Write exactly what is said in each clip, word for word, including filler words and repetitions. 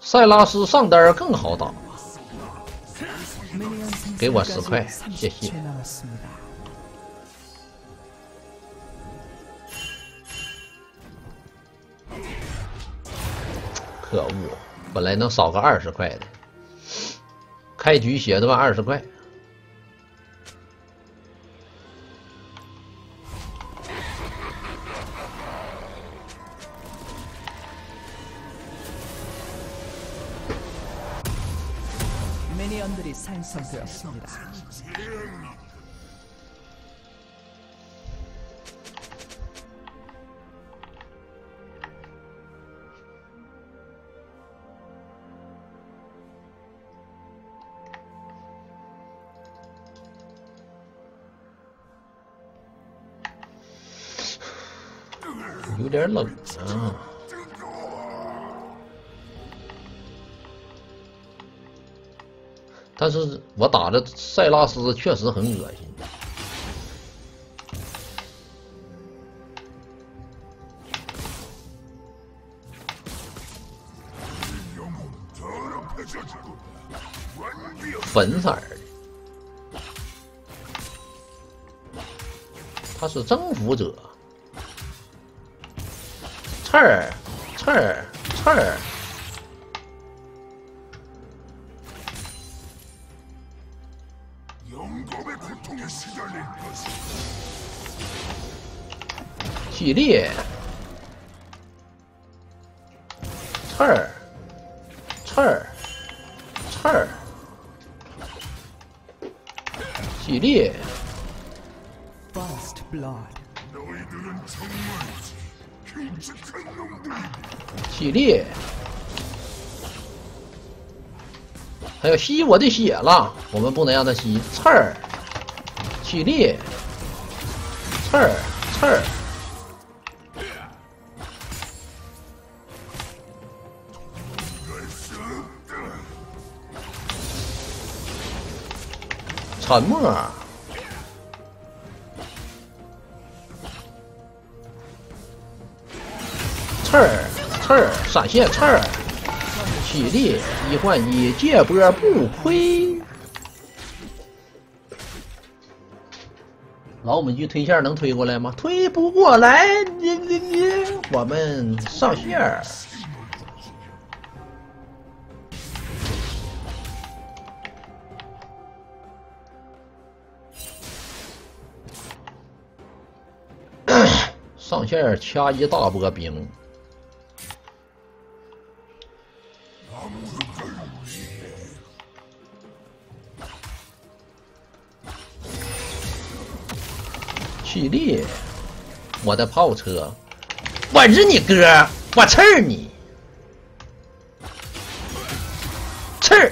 塞拉斯上单更好打，给我十块，谢谢。可恶，本来能少个二十块的，开局写的吧二十块。 미니언들이 생성되었습니다. 아, 有点冷啊。 但是我打的塞拉斯确实很恶心。粉色的，他是征服者。刺儿，刺儿，刺儿。 系列，刺儿，刺儿，刺儿，系列，系列，还要吸我的血了，我们不能让他吸。刺儿，系列，刺儿，刺儿。 沉默，刺儿，刺儿，闪现刺儿，犀利，一换一，借波不亏。老母鸡推线能推过来吗？推不过来，你你你，我们上线儿。 上线掐一大波兵，犀利，我的炮车，我日你哥，我刺儿你，刺儿，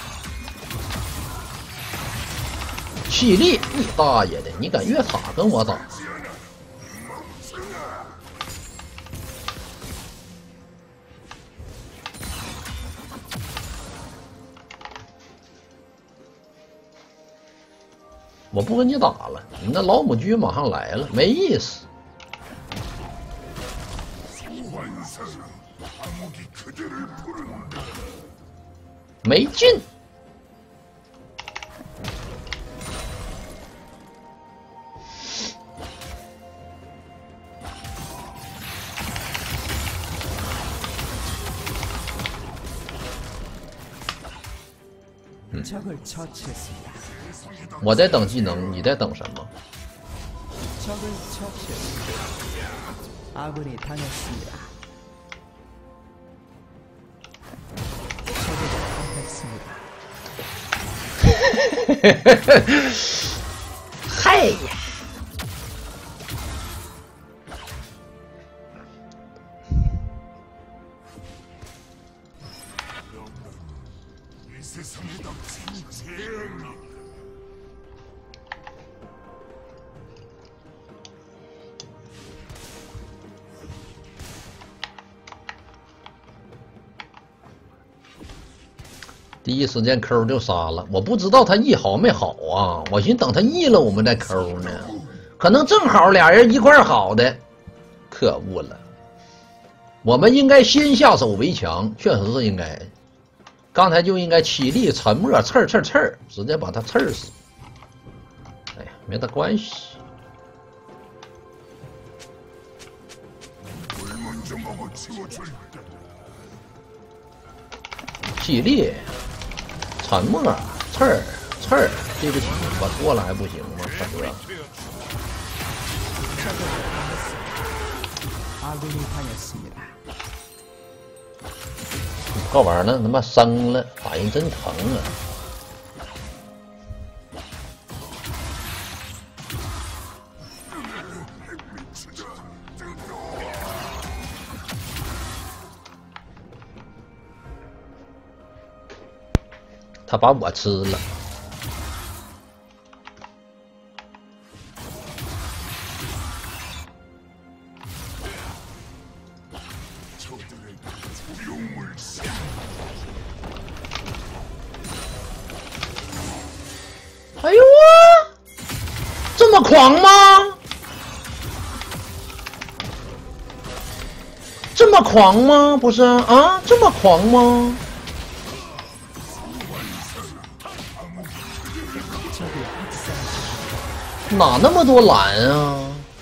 犀利，你大爷的，你敢越塔跟我打？ 我不跟你打了，你那老母鸡马上来了，没意思。没劲。嗯。 我在等技能，你在等什么？嗨呀！第一时间抠就杀了，我不知道他 E 好没好啊，我寻等他 E 了我们再抠呢，可能正好俩人一块好的，可恶了。我们应该先下手为强，确实是应该刚才就应该起立、沉默、刺儿刺儿刺儿，直接把他刺儿死。哎呀，没得关系。起立、沉默、刺儿刺儿，对不起，我错了还不行吗，大哥？ 这玩意儿呢，他妈生了，反应真疼啊！他把我吃了。 哎呦啊！这么狂吗？这么狂吗？不是啊，这么狂吗？哪那么多蓝啊？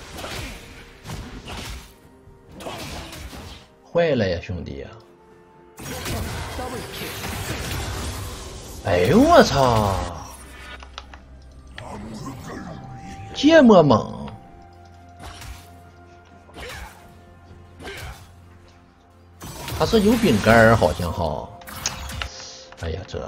坏了呀，兄弟呀！哎呦我操！ 这么猛！他是有饼干儿，好像哈。哎呀，这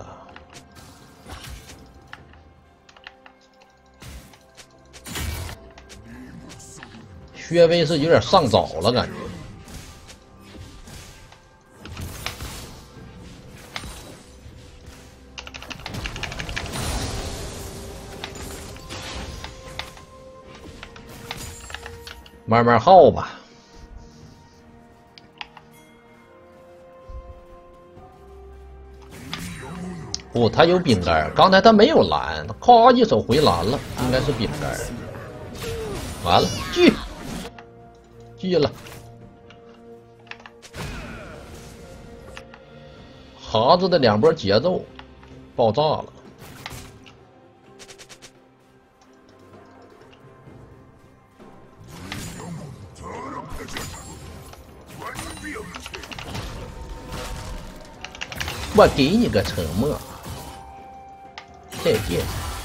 薛微是有点上早了，感觉。慢慢耗吧。不，他有饼干，刚才他没有蓝，咔一手回蓝了，应该是饼干。完了，狙，狙了。哈子的两波节奏爆炸了。 我给你个沉默，再见。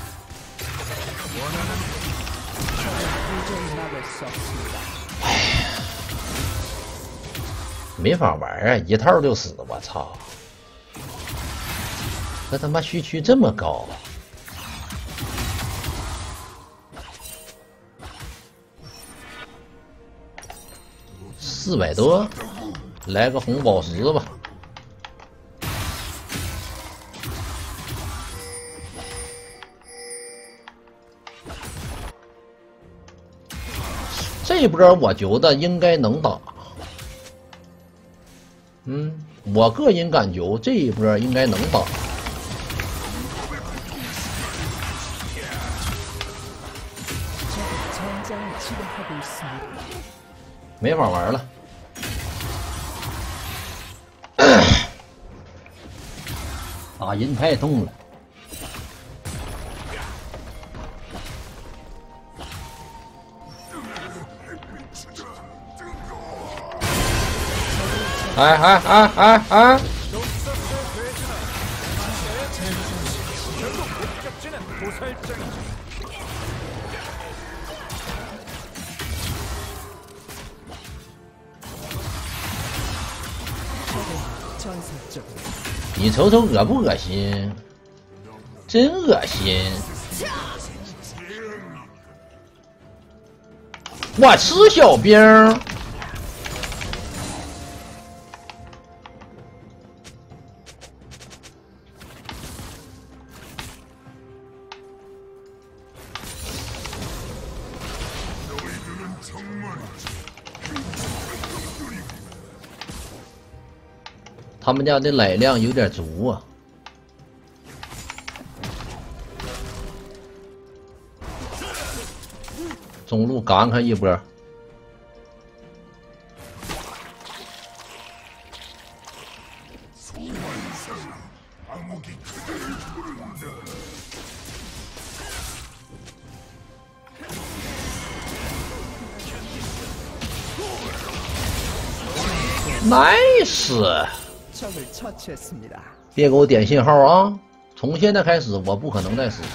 哎呀，没法玩啊，一套就死！我操，这他妈虚区这么高，四百多，来个红宝石吧。 这一波我觉得应该能打，嗯，我个人感觉这一波应该能打。没法玩了，打人太痛了。 哎哎哎哎哎！你瞅瞅恶不恶心？真恶心！我吃小兵。 他们家的奶量有点足啊！中路赶开一波， Nice！ 别给我点信号啊！从现在开始，我不可能再死。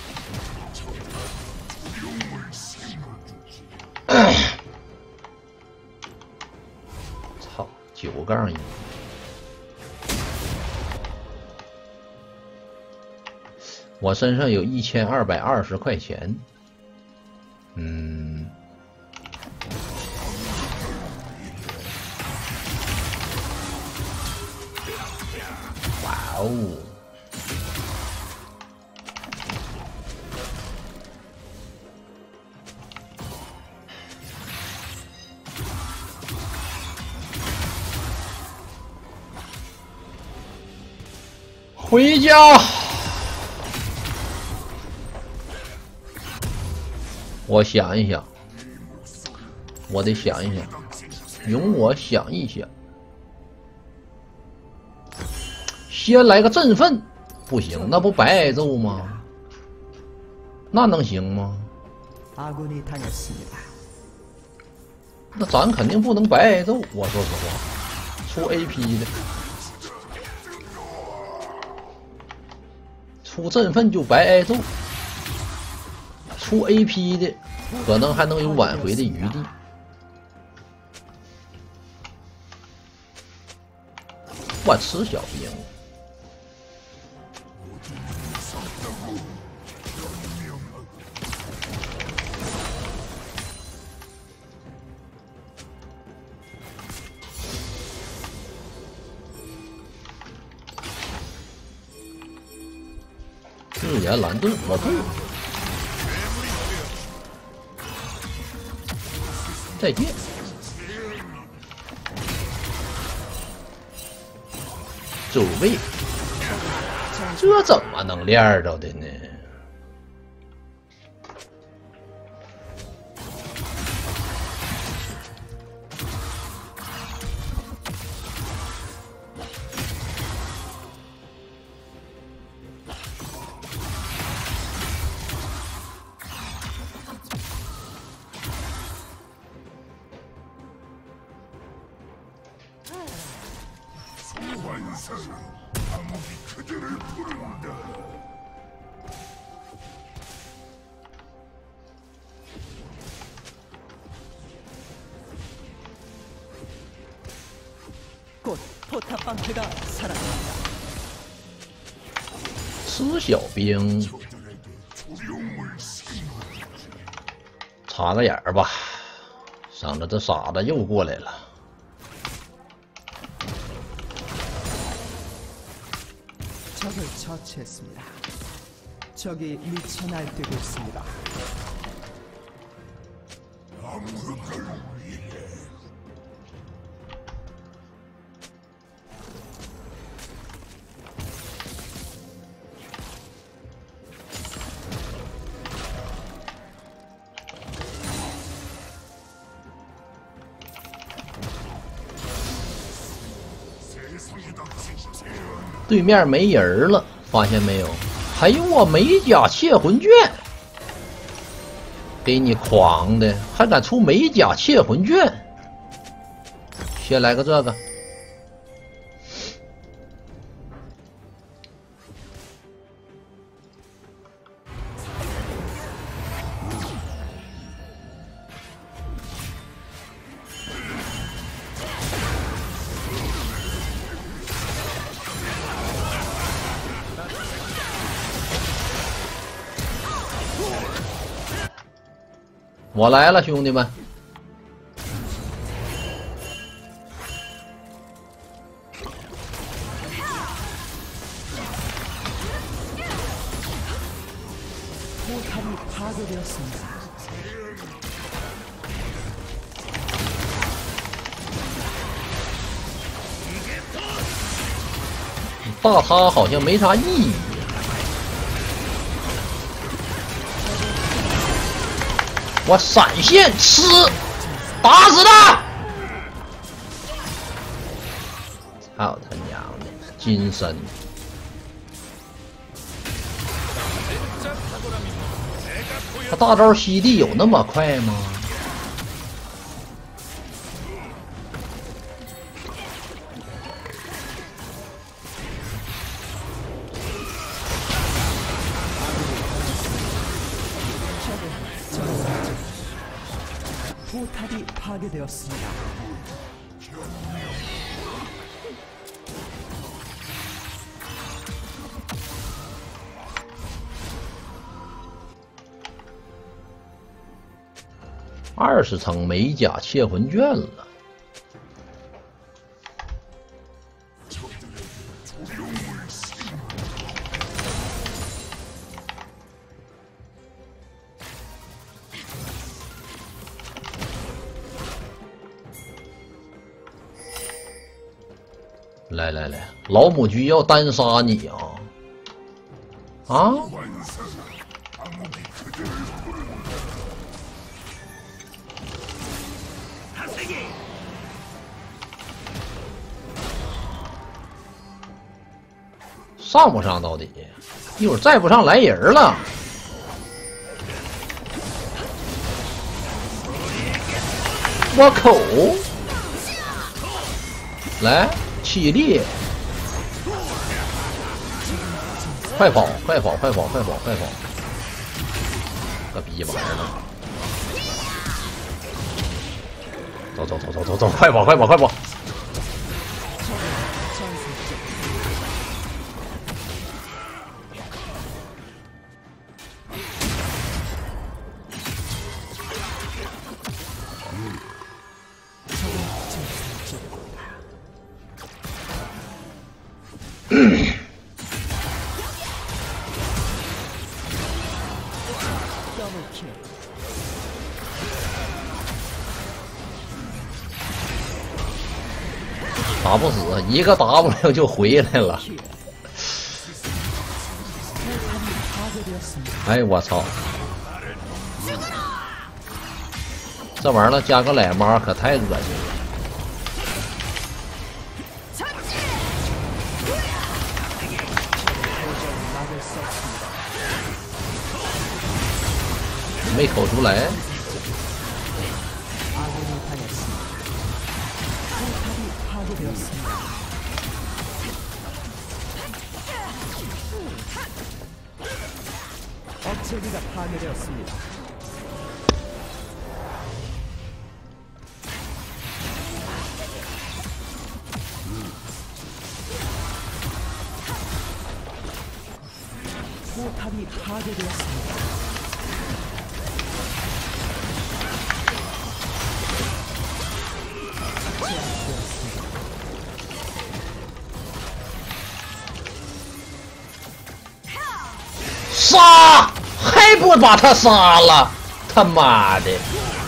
操，九杠一。我身上有一千二百二十块钱。嗯。哇哦！回家。我想一想，我得想一想，容我想一想。先来个振奋，不行，那不白挨揍吗？那能行吗？那咱肯定不能白挨揍，我说实话，出 A P 的，出振奋就白挨揍，出 A P 的可能还能有挽回的余地。我吃小兵。日炎蓝盾，我退。再见。走位，这怎么能练着的呢？吃小兵，插个眼儿吧，省得这傻子又过来了。 적을 처치했습니다. 적이 미쳐 날뛰고 있습니다. 세상에 닥치세요. 对面没人了，发现没有？还有我美甲窃魂卷，给你狂的，还敢出美甲窃魂卷？先来个这个。我来了，兄弟们！大他好像没啥意义。 我闪现吃，打死他！操他娘的，金身！ 他大招吸地有那么快吗？ 포탑이 파괴되었습니다. 二十层美甲窃魂卷了。来来来，老母鸡要单杀你啊！啊！上不上到底？一会儿再不上来人了。我口，来起立，快跑，快跑，快跑，快跑，快跑！个逼玩意儿呢！走走走走走走，快跑，快跑，快跑！打不死，一个 W 就回来了。哎，我操！这玩意儿加个奶妈可太恶心了。没口出来。 억제기가 파괴되었습니다. 포탑이 파괴되었습니다. 제압되었습니다. 杀！还不把他杀了！他妈的！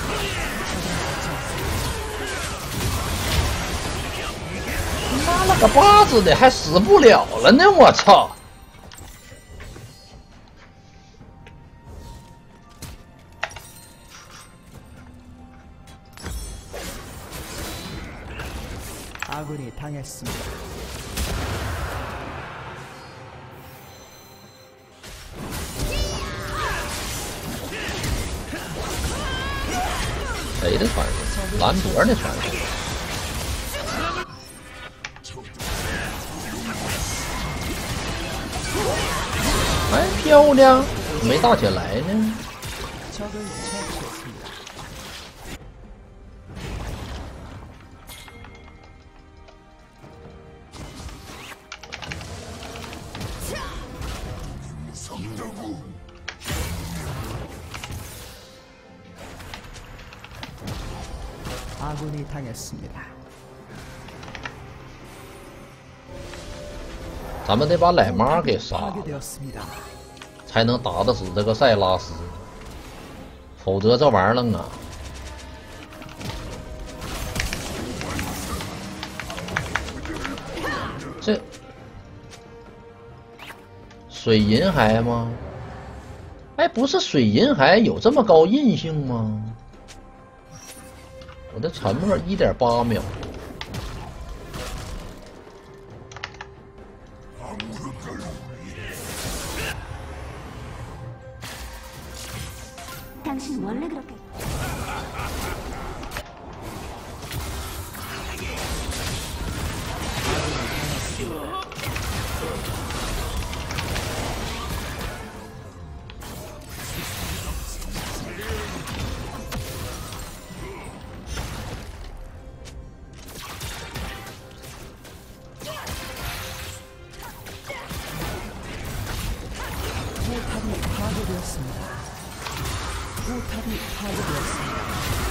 妈了个巴子的，还死不了了呢！我操！ 아군이 당했습니다. 谁的传说？兰博的传说。哎，漂亮，没打起来呢。 아군이 당했습니다. 咱们得把奶妈给杀了，才能打得死这个塞拉斯，否则这玩意儿愣啊！这水银骸吗？哎，不是水银骸有这么高韧性吗？ 我的沉默 一点八秒， 원래 그렇게. 포탑이 파괴되었습니다. 포탑이 파괴되었습니다.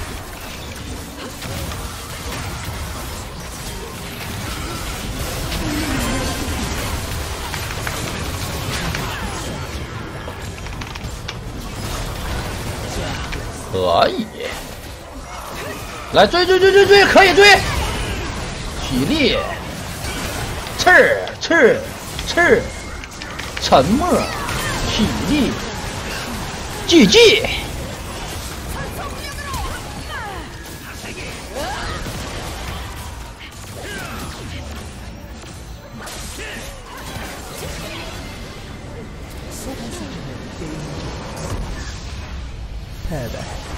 可以，来追追追追追，可以追，体力，刺儿刺儿刺儿，沉默，体力，G G。 패배.